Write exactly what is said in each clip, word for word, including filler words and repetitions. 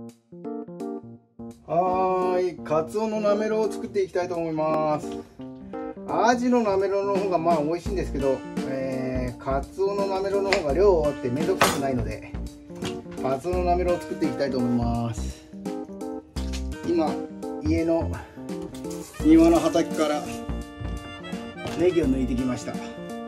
はーい、カツオのなめろうを作っていきたいと思います。アジのなめろうの方がまあ美味しいんですけど、えー、カツオのなめろうの方が量多くてめんどくさくないので、カツオのなめろうを作っていきたいと思います。今家の庭の畑からネギを抜いてきました。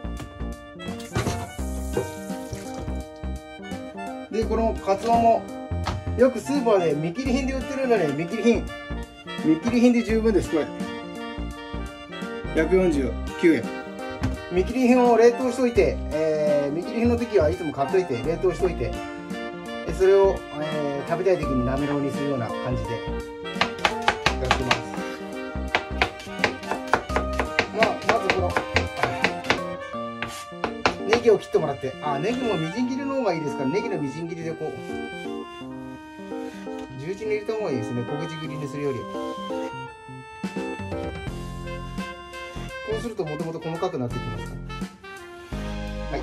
でこのカツオもよくスーパーで見切り品で売ってるので、見切り品見切り品で十分です。これひゃくよんじゅうきゅうえん。見切り品を冷凍しといて、えー、見切り品の時はいつも買っといて冷凍しといて、でそれを、えー、食べたい時になめろうにするような感じでやってます。まあまずこのネギを切ってもらって、あネギもみじん切りの方がいいですから、ネギのみじん切りでこう十字に入れた方がいいですね、小口切りにするより。こうするともともと細かくなってきますから。はい、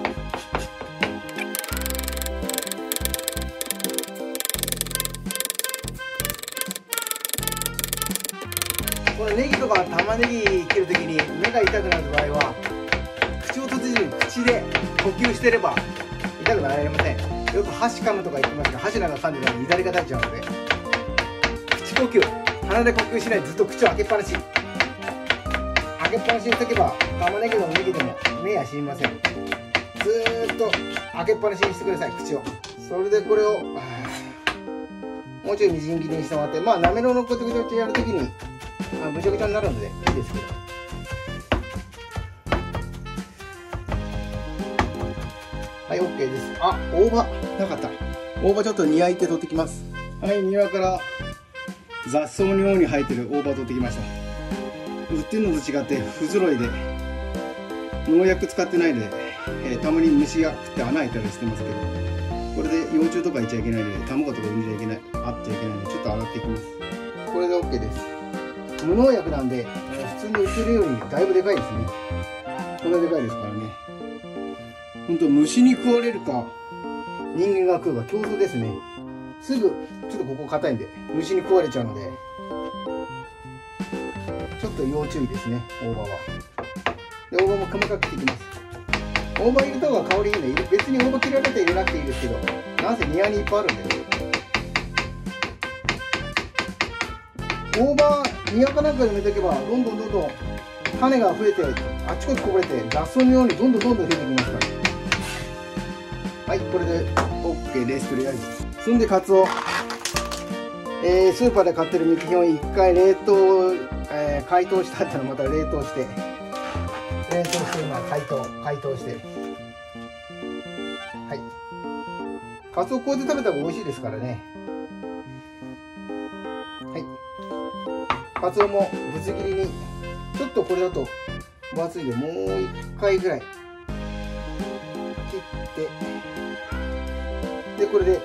このネギとか玉ねぎ切るときに目が痛くなる場合は、口を閉じる口で呼吸してれば痛くなりません。よく箸噛むとか言ってますが、箸なんか噛んでないと左が立っちゃうので、口呼吸、鼻で呼吸しないでずっと口を開けっぱなし開けっぱなしにしとけば、玉ねぎでもネギでも目は死にません。ずーっと開けっぱなしにしてください、口を。それでこれをもうちょいみじん切りにしてもらって、まあなめろうのぐちょぐちょってやるときにあぐちゃぐちゃになるのでいいですけど。はい、 OK です。あ、大葉なかった。大葉ちょっと庭行って取ってきます。はい、庭から雑草のように生えてる大葉取ってきました。売ってるのと違って不揃いで農薬使ってないので、えー、たまに虫が食って穴開いたりしてますけど、これで幼虫とかいっちゃいけないので、卵とか産んじゃいけない、あっちゃいけないので、ちょっと洗っていきます。これで OK です。無農薬なんで、普通に売ってるよりだいぶでかいですね。こんなでかいですからね。ほんと虫に食われるか人間が食うか競争ですね。すぐちょっとここ硬いんで虫に食われちゃうので、ちょっと要注意ですね、大葉は。で大葉も細かく切っていきます。大葉入れた方が香りいいので、別に大葉切られて入れなくていいですけど、なんせ庭にいっぱいあるんで、大葉庭かなんかに埋めておけば、どんどんどんどん種が増えてあっちこっちこぼれて雑草のようにどんどんどんどん増えてきますから。はい、これで OK です。とりあえずそんでカツオ、えー、スーパーで買ってる見切りをいっかい冷凍、えー、解凍したってのをまた冷凍して冷凍して今解凍解凍して、はい、カツオこうやって食べた方が美味しいですからね。はい、カツオもぶつ切りに、ちょっとこれだと分厚いんでもういっかいぐらい切って、でこれで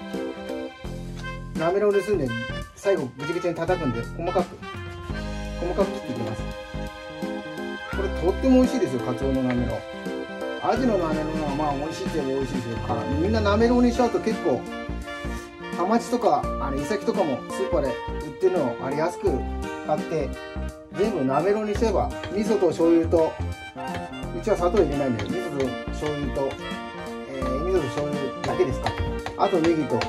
なめろうですんで最後ぐちぐちに叩くんで、細かく細かく切っていきます。これとっても美味しいですよ、カツオのなめろう。アジのなめろうはまあ美味しいって言えば美味しいですけど、みんななめろうにしちゃうと結構ハマチとかあのイサキとかもスーパーで売ってるのをあれ安く買って全部なめろうにすれば、味噌と醤油と、うちは砂糖入れないんで味噌と醤油と、えー、味噌と醤油だけですか。あとネギと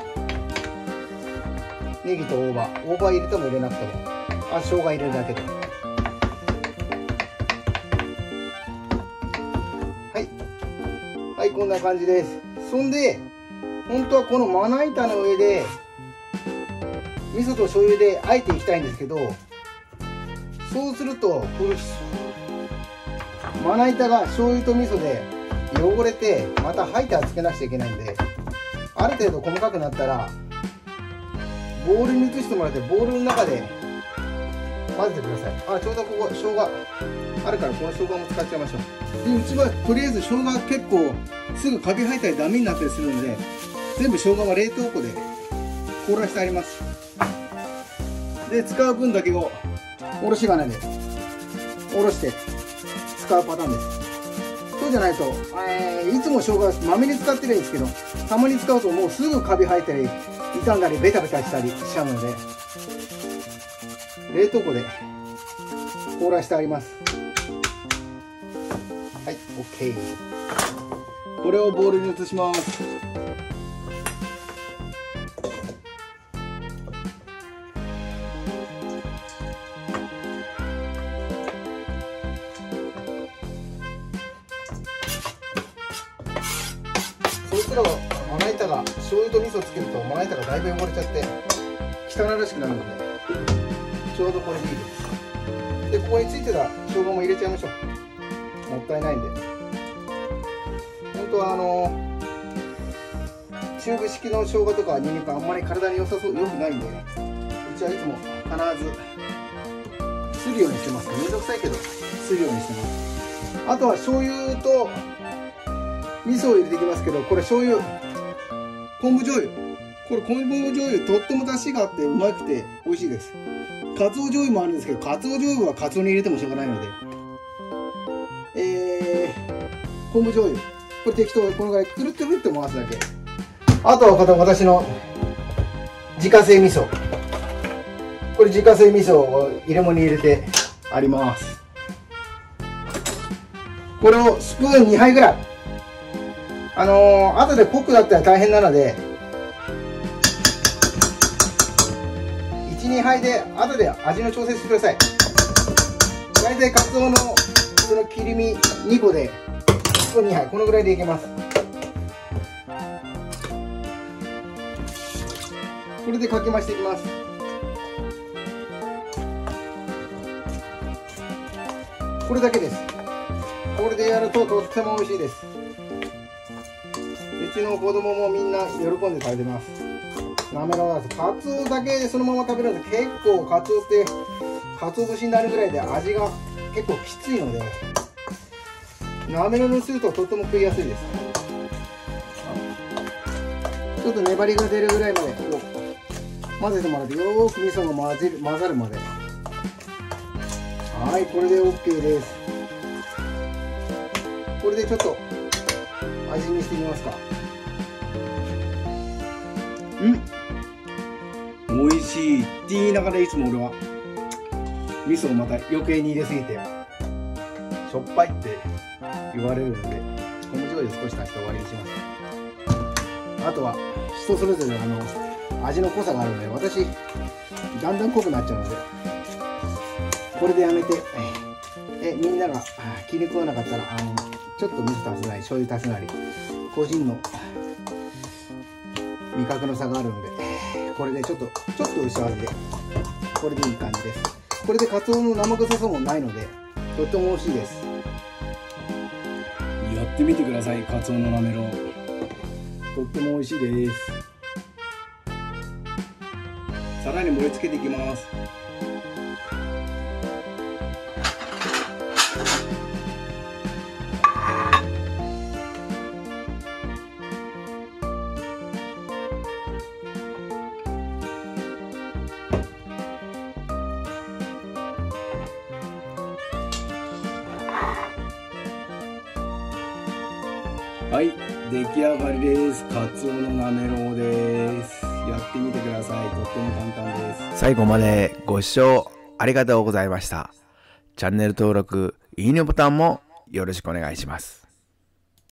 ネギと大葉大葉入れても入れなくても、あ生姜入れるだけで、はいはい、こんな感じです。そんで本当はこのまな板の上で味噌と醤油であえていきたいんですけど、そうするとこれまな板が醤油と味噌で汚れて、またハイターつけなくちゃいけないんで、ある程度細かくなったらボウルに移してもらって、ボウルの中で混ぜてください。あ、ちょうどここ生姜あるから、この生姜も使っちゃいましょう。でうちはとりあえず生姜結構すぐカビ生えたりダメになったりするので、全部生姜は冷凍庫で凍らしてあります。で使う分だけをおろし金でおろして使うパターンです。そうじゃないと、えー、いつも生姜まめに使ってりゃいいんですけど、たまに使うともうすぐカビ生えたり傷んだりベタベタしたりしちゃうので、冷凍庫で凍らしてあります。はい、 OK。 これをボウルに移します。そしたらまな板が醤油と味噌つけるとまな板がだいぶ汚れちゃって汚らしくなるので、ちょうどこれでいいです。でここについてた生姜も入れちゃいましょう。もったいないんで。本当はあのチューブ式の生姜とかニンニクあんまり体に良さそう良くないんで、うちはいつも必ずするようにしてます。めんどくさいけどするようにしてます。あとは醤油と味噌を入れていきますけど、これ醤油、昆布醤油、これ昆布醤油とっても出汁があってうまくて美味しいです。かつお醤油もあるんですけど、かつお醤油はかつおに入れてもしょうがないので、えー、昆布醤油、これ適当にこのぐらいくるってるって回すだけ。あとは私の自家製味噌、これ自家製味噌を入れ物に入れてあります。これをスプーンにはいぐらい、あのー、後で濃くなったら大変なのでいち、にはいで後で味の調整してください。大体カツオのその切り身にこでスプーンにはい、このぐらいでいけます。これでかき回していきます。これだけです。これでやるととっても美味しいです。うちの子供もみんな喜んで食べてます。なめろうなんです。カツオだけでそのまま食べるんで、結構カツオってカツオ節になるぐらいで味が結構きついので、なめろうにするととっても食いやすいです。ちょっと粘りが出るぐらいまでこう混ぜてもらって、よーく味噌が混ぜる混ざるまで。はい、これで OK です。これでちょっと味見してみますか。うん、美味しいって言いながらいつも俺は味噌をまた余計に入れすぎてしょっぱいって言われるので、昆布醤油少し足して終わりにします。あとは人それぞれあの味の濃さがあるので、私だんだん濃くなっちゃうのでこれでやめて、えみんなが気に食わなかったらあのちょっと味噌足すなり醤油足すなり個人の味覚の差があるので、これでちょっとちょっと薄味でこれでいい感じです。これでカツオの生臭さもないのでとっても美味しいです。やってみてください。カツオのなめろうとっても美味しいです。さらに盛り付けていきます。はい、出来上がりです。カツオのなめろうです。やってみてください。とっても簡単です。 最後までご視聴ありがとうございました。チャンネル登録、いいねボタンもよろしくお願いします。